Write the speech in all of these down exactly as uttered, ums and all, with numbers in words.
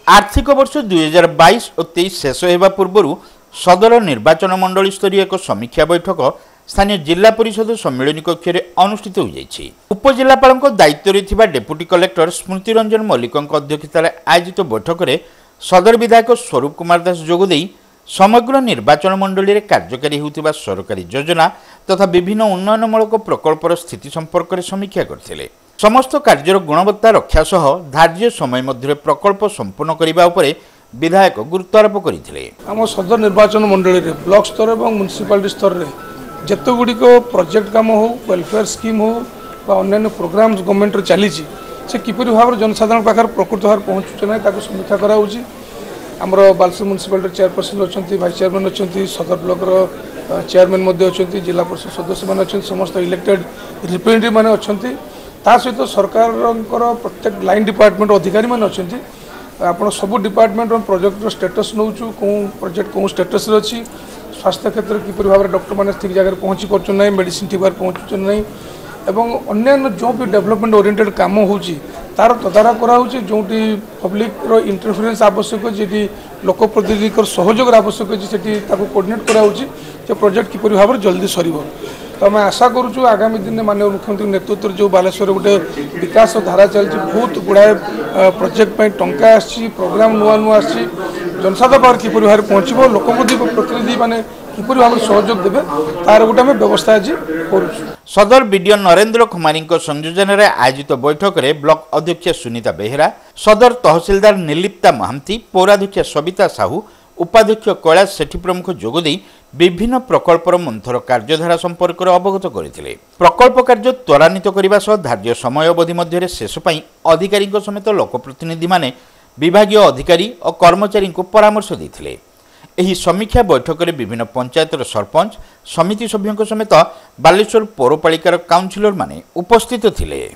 आर्थिक वर्ष दुई हजार बाईस और तेईस शेष होगा पूर्व सदर निर्वाचन मंडल स्तरीय एक समीक्षा बैठक स्थानीय जिला परिषद सम्मेलन कक्ष में अनुष्ठित हो जाइछि। उपजिलापाल दायित्व डेप्यूटी कलेक्टर स्मृति रंजन मल्लिक अध्यक्षतार आयोजित बैठक में सदर विधायक स्वरूप कुमार दास जोगदे समग्र निर्वाचन मंडल में कार्यकारी होता सरकारी योजना तथा विभिन्न उन्नयनमूलक प्रकल्पर स्थिति संपर्क में समीक्षा करथिले। समस्त कार्यर गुणवत्ता रक्षा सह धार्य समय मध्य प्रकल्प संपूर्ण करने उपरे विधायक गुरुत्वारोप करथिले। आम सदर निर्वाचन मंडल में ब्लॉक स्तर और म्युनिसिपालिटी स्तर में जिते गुड़िक प्रोजेक्ट काम हो वेलफेयर स्कीम हो अन्य प्रोग्राम गवर्नमेंट चली से किपरि भाव जनसाधारण पाखे प्रकृत भाव पहुँचुचे ना समीक्षा कराऊँगी। आमर बालेश्वर म्युनिसिपालिटी चेयरपर्सन अच्छा भाइस चेयरमैन अच्छा सदर ब्लॉकर चेयरमैन अच्छा जिला परिषद सदस्य मैंने अच्छा समस्त इलेक्टेड रिप्रेजेंटेटिव मैंने अच्छा ता सहित सरकार प्रत्येक लाइन डिपार्टमेंट अधिकारी मैंने अच्छा आप सब डिपार्टमेंट प्रोजेक्ट स्टेटस नौ कौ प्रोजेक्ट कौ स्टेटस अच्छी स्वास्थ्य क्षेत्र किपरि भाव डॉक्टर मैंने ठीक जगह पहुँची पार्चना मेडिसिन ठीक भाव पहुँचुन ना एवं अन्य जो भी डेवलपमेंट ओरिएंटेड काम हो तार तदारख कराऊँगी जो पब्लिक इंटरफेरेन्स आवश्यक जी लोक प्रतिनिधि सहयोग आवश्यक अच्छी कोर्डिनेट कराऊँगी प्रोजेक्ट किपरि भाव जल्दी सर तो आम आशा करुँ आगामी दिन माननीय मुख्यमंत्री नेतृत्व जो बालेश्वर गोटे विकास धारा चलती बहुत गुड़ाए प्रोजेक्ट टंका आसी प्रोग्राम नुआ नुआ आसी जनसाधारण पाखे किपरि भाव पहुँचो लोक प्रतिनिधि माने किपरि भाव सहयोग देवे तार गोटे आम व्यवस्था आज करूँ। सदर बीडीओ नरेंद्र कुमारी संयोजन में आयोजित बैठक में ब्लॉक अध्यक्ष सुनीता बेहेरा सदर तहसिलदार निर्लिप्ता महांती पौराध्यक्ष सविता साहू उपाध्यक्ष कैलाश सेठी प्रमुख जोगदे विभिन्न प्रकल्पर मंथर कार्यधारा संपर्क में अवगत करथिले। प्रकल्प कार्य त्वरान्वित करने सह धार्य समय अवधि मध्य शेष पर अधिकारी समेत लोकप्रतिनिधि माने विभागीय अधिकारी और कर्मचारी को परामर्श देथिले। एही समीक्षा बैठक में विभिन्न पंचायतर सरपंच समिति सभ्यों समेत बालेश्वर पौरपालिकार काउंसिलर माने उपस्थित थिले।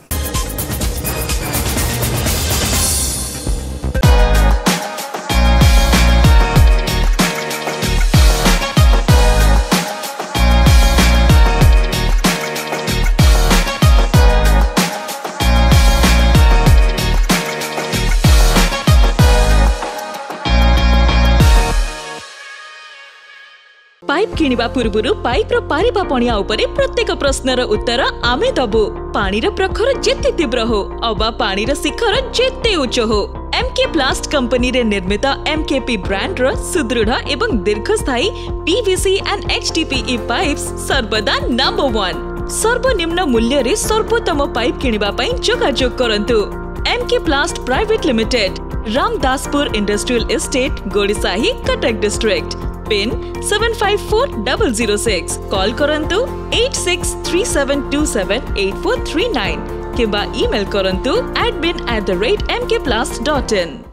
पाइप किनिबा पूर्वरु पाइप रो पारिबा पणिया उपरे प्रत्येक प्रश्नर उत्तर आमे दबु। पानीर प्रखर जेते तीव्र हो अबा पानीर शिखर जेते उच्च हो एमके प्लास्ट कंपनी रे निर्मित एमकेपी ब्रांड रो सुदृढ़ एवं दीर्घस्थायी पीवीसी एंड एचडीपीई पाइप्स सर्वदा नंबर वन। सर्वनिम्न मूल्य रे सर्वोत्तम पाइप किनिबा पई जोगाजोग करंतु। MK plast private limited, Ramdaspur industrial estate, Gorisahi, Cuttack district. Pin seven five four double zero six. Call करंतु eight six three seven two seven eight four three nine किबा ईमेल करंतु admin at the rate M K plast dot in.